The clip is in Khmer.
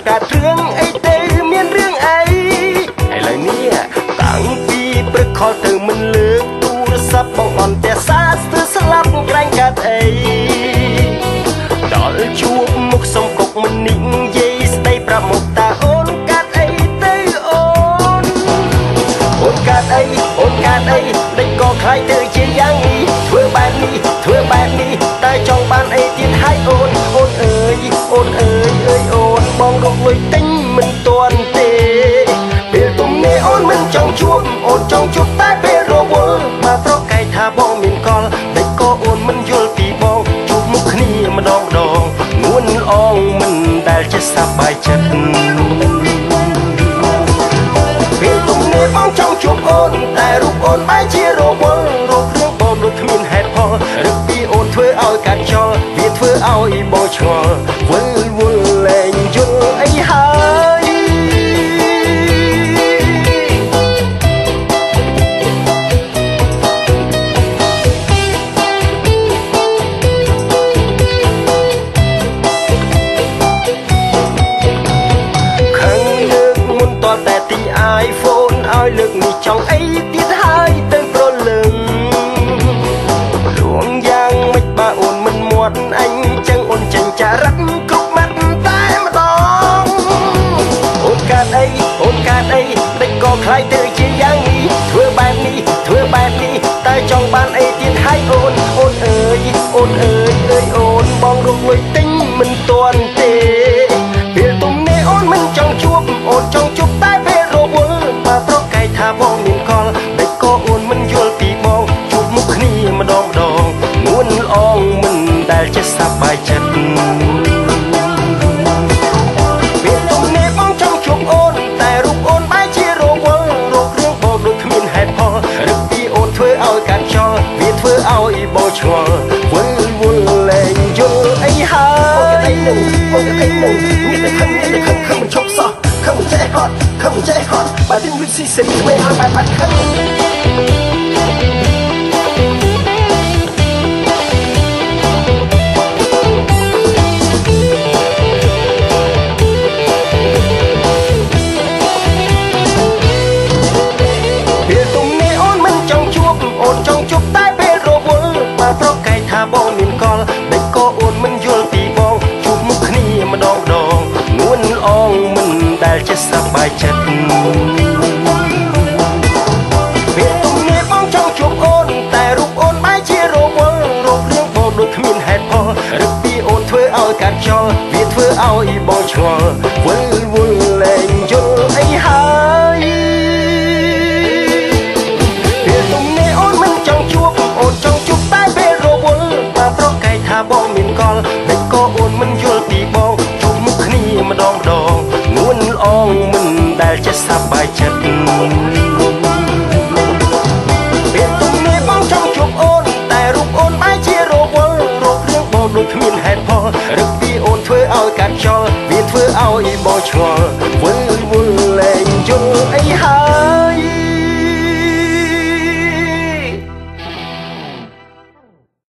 កាត់រឿងអីទៅមានរឿងអីឥឡូវនេះតាំងពីព្រឹកខលទៅមិនលើកទូរស័ព្ទបងអន់តែសារស្ទើរស្លាប់ក្រែងកាត់អីដល់ជួបមុខសុំគុកមិននិយាយស្ដីប្រាប់មកតាអូនកាត់អីទៅអូនកាត់អីអូនកាត់អីដេញក៏ខ្លាយទៅជាយ៉ាងនេះធ្វើបែបនេះតែចង់បានអីទៀតហើយអូនអើយអូនអើយអូនបងរកលុយទិញមិនទាន់ទេពេលទំនេរអូនមិនចង់ជួបអូនចង់ជួបតែពេលរវល់បើប្រកែកថាបងមានកលតែក៏អូនមិនយល់ពីបងជួបមុខគ្នាម្ដងងួនអងមិនដែលជាសប្បាយចិត្តពេលទំនេរបងចង់ជួបអូនតែរូបអូនបែរជារវល់រករឿងបងដូចគ្មានហេតុផលរឹកពីអូនធ្វើឲ្យកាត់ចោលវាធ្វើឲ្យបងឆ្ងល់វល់លែងយល់អីហើយតែទិញ iPhone ឲ្យលើកនេះចង់អីទៀតហើយទៅប្រលឹងលួងយ៉ាងមិនបើអូនមិនមាត់អញចឹងអូនចេញចារឹកគ្រប់ម៉ាត់តែម្ដងអូនកាត់អីដេញក៏ខ្លាយទៅជាយ៉ាងនេះធ្វើបែបនេះតែចង់បានអីទៀតហើយអូនអើយអូនបងរកលុយទិញមិនទាន់ទេពេលទំនេរអូនមិនចង់ជួបអូនចង់ជួបតែពេលរវល់បើប្រកែកថាបងមានកលតែក៏អូនមិនយល់ពីបងជួបមុខគ្នាម្ដងងួនអងមិនដែលជាសប្បាយចិត្តពេលទំនេរបងចង់ជួបអូនតែរូបអូនបែរជារវល់រករឿងបងដូចគ្មានហេតុផលរឹកពីអូនធ្វើឲ្យកាត់ចោលវាធ្វើឲ្យបងឆ្ងល់វល់លែងយល់អីហើយអូនអីនឹងមានតែខឹងមិនឈប់សោះខឹងមិនចេះហត់បើទីវិស៊ីសិនធ្វើឲ្យបែបបាត់ខឹងពេលទំនេរអូនមិនចង់ជួបអូនចង់ជួបតែពេលរវល់បើប្រកែកថាបងមានកលតែក៏អូនមិនយល់ពីបងជួបមុខគ្នាម្ដងងួនអងមិនដែលជាសប្បាយចិត្តពេលទំនេរបងចង់ជួបអូនតែរូបអូនបែរជារវល់រករឿងបងដូចគ្មានហេតុផលរឹកពីអូនធ្វើឲ្យកាត់ចោលវាធ្វើឲ្យបងឆ្ងល់វល់លែងយល់អីហើយពេលទំនេរអូនមិនចង់ជួបអូនចង់ជួបតែពេលរវល់បើប្រកែកថាបងមានកលតែក៏អូនមិនយល់ពីបងជួបមុខគ្នាម្ដងងួនអងមិនដែលជាសប្បាយចិត្តពេលទំនេរបងចង់ជួបអូនតែរូបអូនបែរជារវល់រករឿងបងដូចគ្មានហេតុផលរឹកពីអូនធ្វើឲ្យកាត់ចោលវាធ្វើឲ្យបងឆ្ងល់